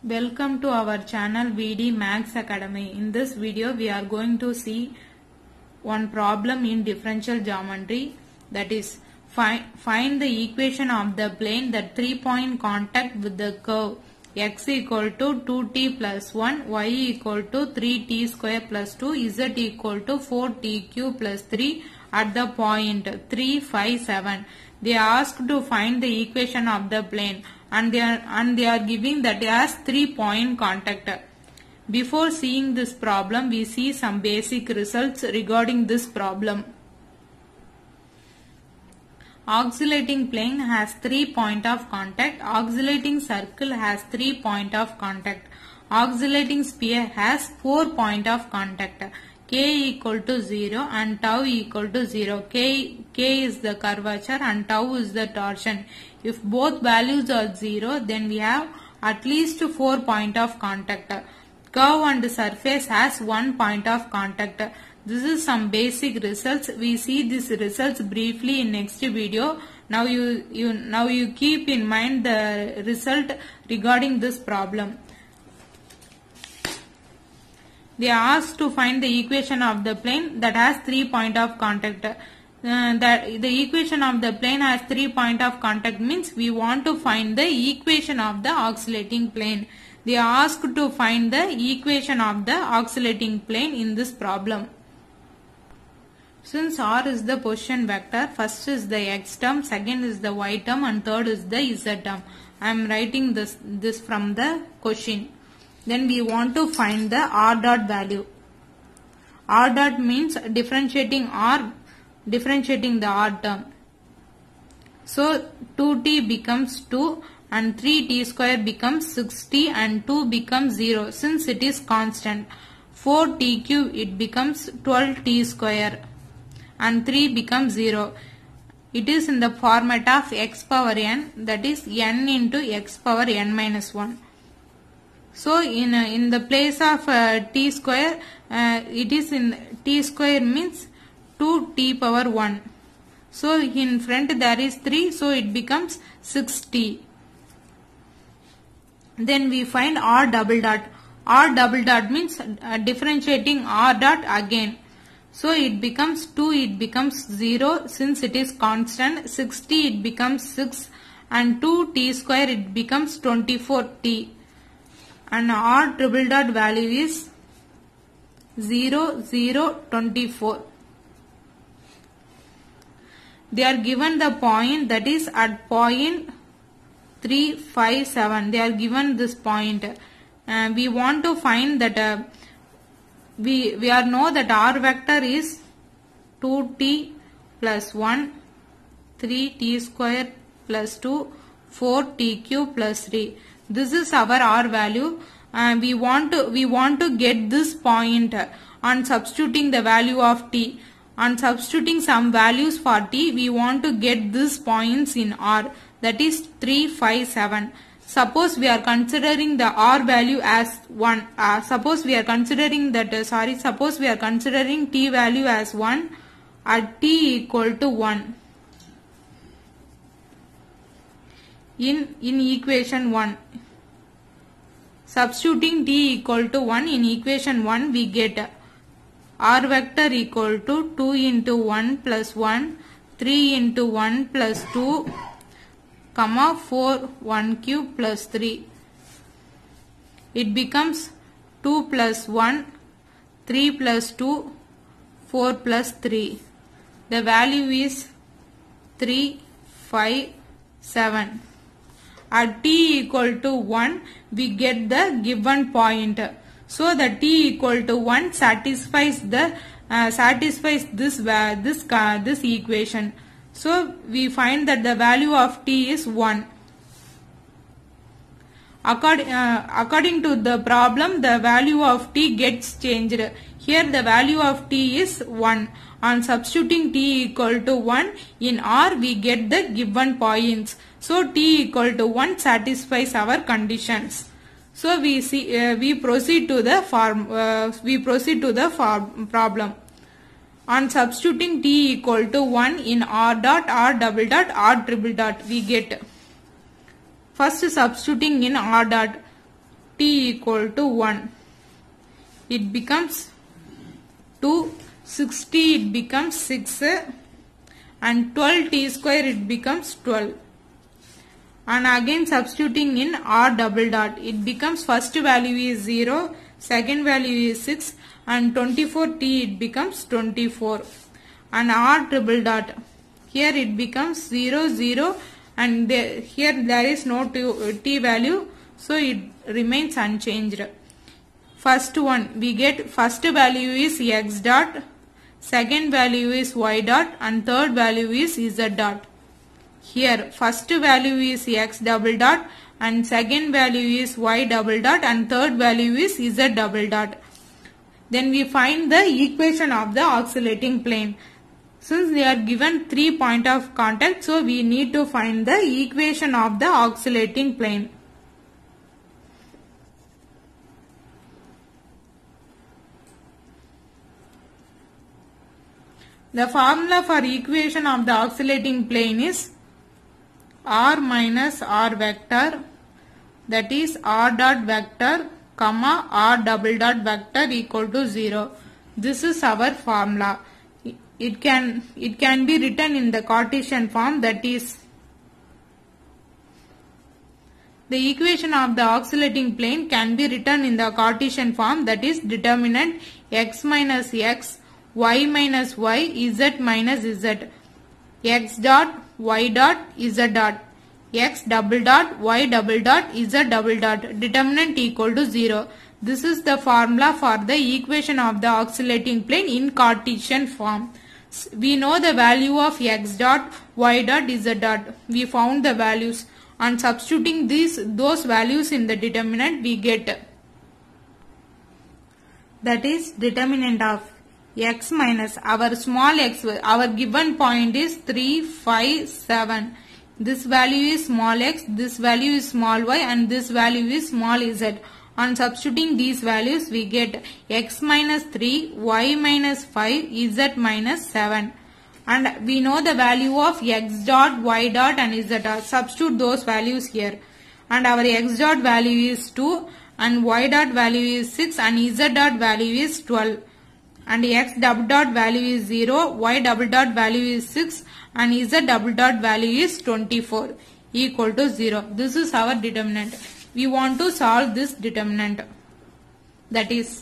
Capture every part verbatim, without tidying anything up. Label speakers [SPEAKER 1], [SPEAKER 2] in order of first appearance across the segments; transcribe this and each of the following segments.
[SPEAKER 1] Welcome to our channel V D Max Academy. In this video we are going to see one problem in differential geometry, that is find, find the equation of the plane that three point contact with the curve x equal to two t plus one, y equal to three t square plus two, z equal to four t cube plus three at the point three, five, seven. They are asked to find the equation of the plane and they are, and they are giving that as three point contact. Before seeing this problem, we see some basic results regarding this problem. Oscillating plane has three point of contact. Oscillating circle has three point of contact. Oscillating sphere has four point of contact. K equal to zero and tau equal to zero. K, K is the curvature and tau is the torsion. If both values are zero, then we have at least four point of contact. Curve and surface has one point of contact. This is some basic results. We see these results briefly in next video. Now you, you, now you keep in mind the result regarding this problem. They are asked to find the equation of the plane that has three point of contact. Uh, that the equation of the plane has three point of contact means we want to find the equation of the oscillating plane. They are asked to find the equation of the oscillating plane in this problem. Since R is the position vector, first is the x term, second is the y term and third is the z term. I am writing this, this from the question. Then we want to find the R dot value. R dot means differentiating R, differentiating the R term. So two t becomes two and three t square becomes sixty and two becomes zero since it is constant. four t cube it becomes twelve t square and three becomes zero. It is in the format of x power n, that is n into x power n minus one. So in uh, in the place of uh, t square, uh, it is in t square means two t power one. So in front there is three, so it becomes six t. Then we find R double dot. R double dot means uh, differentiating R dot again. So it becomes two, it becomes zero since it is constant. sixty it becomes six and two t square it becomes twenty-four t. And R triple dot value is zero, zero, twenty-four. They are given the point, that is at point three, five, seven. They are given this point. Uh, we want to find that uh, we, we are know that R vector is two t plus one, three t square plus two, four t cube plus three. This is our R value. Uh, we want to we want to get this point on substituting the value of t. On substituting some values for t, we want to get these points in R, that is three, five, seven. Suppose we are considering the R value as one. Uh, suppose we are considering that uh, sorry. Suppose we are considering t value as one at t equal to one. In in equation one. Substituting t equal to one in equation one, we get R vector equal to two into one plus one, three into one plus two, comma four, one cube plus three. It becomes two plus one, three plus two, four plus three. The value is three, five, seven. At t equal to one, we get the given point. So the t equal to one satisfies the uh, satisfies this uh, this uh, this equation. So we find that the value of t is one. According uh, according to the problem, the value of t gets changed. Here the value of t is one. On substituting t equal to one in R, we get the given points. So t equal to one satisfies our conditions. So we see uh, we proceed to the form uh, we proceed to the form problem. On substituting t equal to one in R dot, R double dot, R triple dot, we get first substituting in R dot. t equal to one. It becomes two. sixty it becomes six, and twelve t square it becomes twelve. And again substituting in r double dot, it becomes first value is zero, second value is six, and twenty-four t it becomes twenty-four. And r triple dot, here it becomes zero, zero, and there, here there is no t, t value, so it remains unchanged. First one, we get first value is x dot, second value is y dot, and third value is z dot. Here first value is x double dot, and second value is y double dot, and third value is z double dot. Then we find the equation of the oscillating plane. Since they are given three point of contact, so we need to find the equation of the oscillating plane. The formula for equation of the oscillating plane is r minus r vector, that is r dot vector comma r double dot vector equal to zero. This is our formula. It can it can be written in the Cartesian form, that is the equation of the oscillating plane can be written in the Cartesian form, that is determinant x minus x, y minus y, z minus z, x dot, y dot, z dot, x double dot, y double dot, z double dot, determinant equal to zero. This is the formula for the equation of the oscillating plane in Cartesian form. We know the value of x dot, y dot, z dot. We found the values, and substituting these those values in the determinant we get, that is determinant of x minus our small x, our given point is three, five, seven. This value is small x, this value is small y, and this value is small z. On substituting these values we get x minus three, y minus five, z minus seven. And we know the value of x dot, y dot, and z dot. Substitute those values here. And our x dot value is two, and y dot value is six, and z dot value is twelve. And x double dot value is zero, y double dot value is six, and z double dot value is twenty-four, equal to zero. This is our determinant. We want to solve this determinant, that is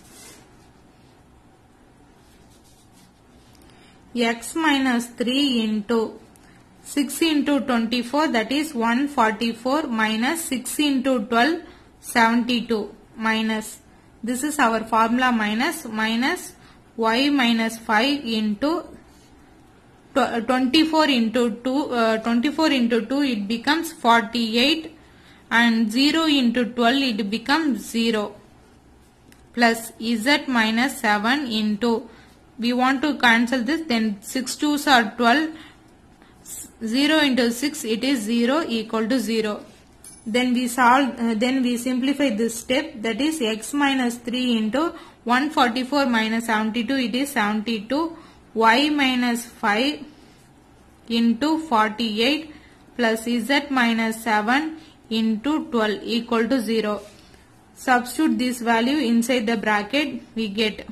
[SPEAKER 1] x minus three into six into twenty-four, that is one hundred forty-four, minus six into twelve, seventy-two, minus, this is our formula, minus, minus y minus five into twenty-four into two, uh, twenty-four into two, it becomes forty-eight, and zero into twelve it becomes zero, plus z minus seven into, we want to cancel this, then six twos are twelve, zero into six it is zero, equal to zero. Then we solve, uh, then we simplify this step, that is x minus three into one hundred forty-four minus seventy-two, it is seventy-two, y minus five into forty-eight, plus z minus seven into twelve, equal to zero. Substitute this value inside the bracket, we get,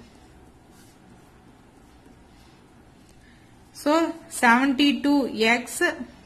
[SPEAKER 1] so seventy-two x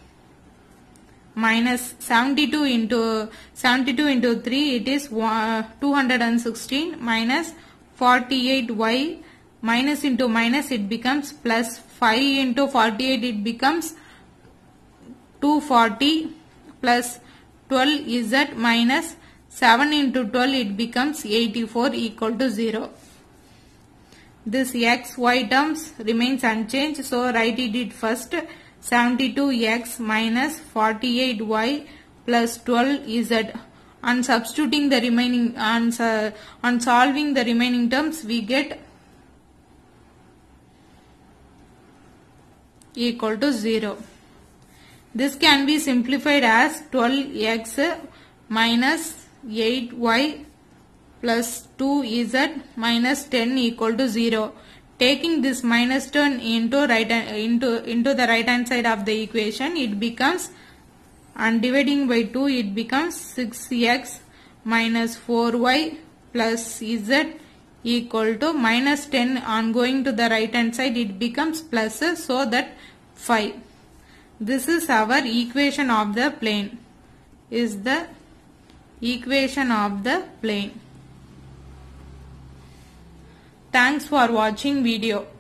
[SPEAKER 1] minus seventy-two into seventy-two into three, it is two hundred sixteen, minus forty-eight y, minus into minus it becomes plus, five into forty-eight it becomes two hundred forty, plus twelve z minus seven into twelve it becomes eighty-four, equal to zero. This x, y terms remains unchanged, so write it first, seventy-two x minus forty-eight y plus twelve z. On substituting the remaining, on, uh, on solving the remaining terms, we get equal to zero. This can be simplified as twelve x minus eight y plus two z minus ten equal to zero. Taking this minus ten into right into into the right hand side of the equation, it becomes, and dividing by two, it becomes six x minus four y plus z equal to minus ten. On going to the right hand side it becomes plus, so that five. This is our equation of the plane. Is the equation of the plane. Thanks for watching video.